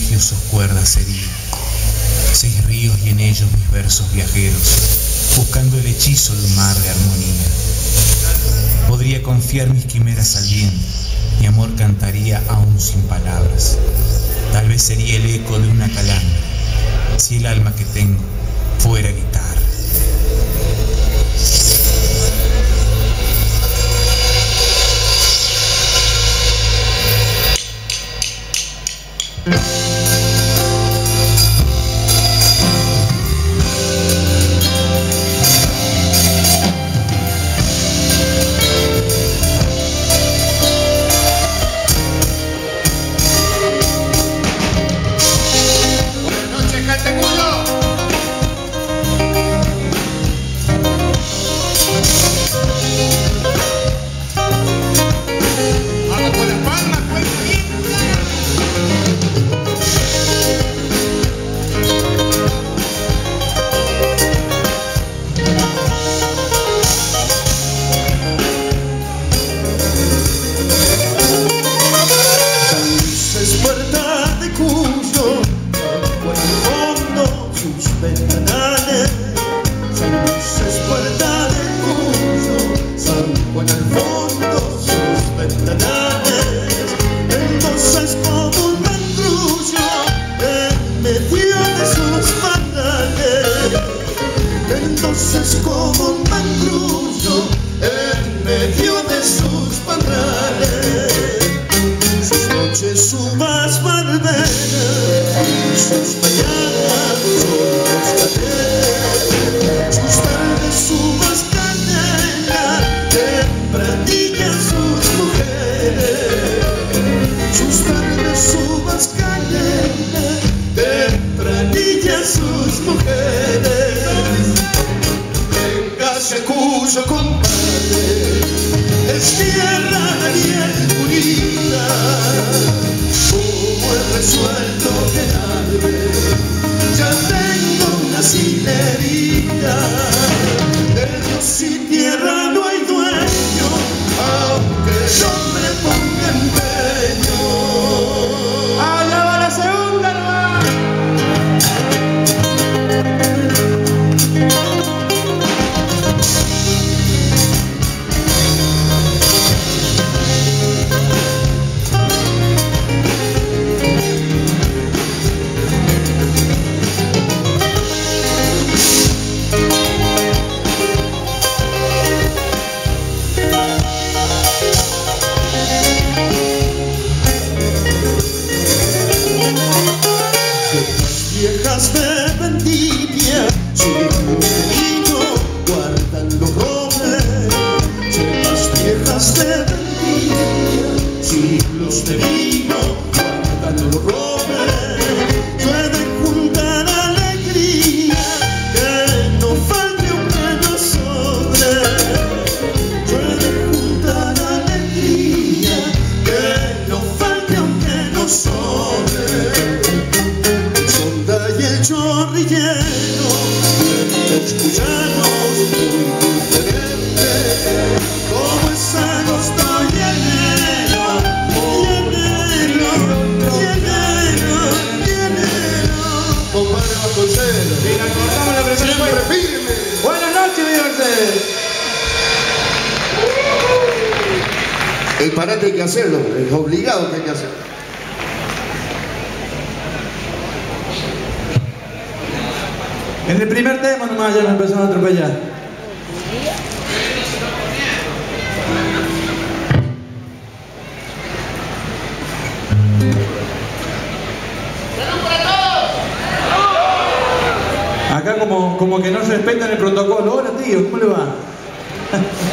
arpegio sus cuerdas heridas. 6 ríos y en ellos mis versos viajeros, buscando el hechizo de un mar de armonía. Podría confiar mis quimeras al viento, mi amor cantaría aún sin palabras. Tal vez sería el eco de una calandra, si el alma que tengo fuera guitarra. El parate hay que hacerlo, es obligado que hay que hacerlo. En el primer tema nomás ya me empezaron a atropellar. Acá como que no respetan el protocolo. Hola tío, ¿cómo le va?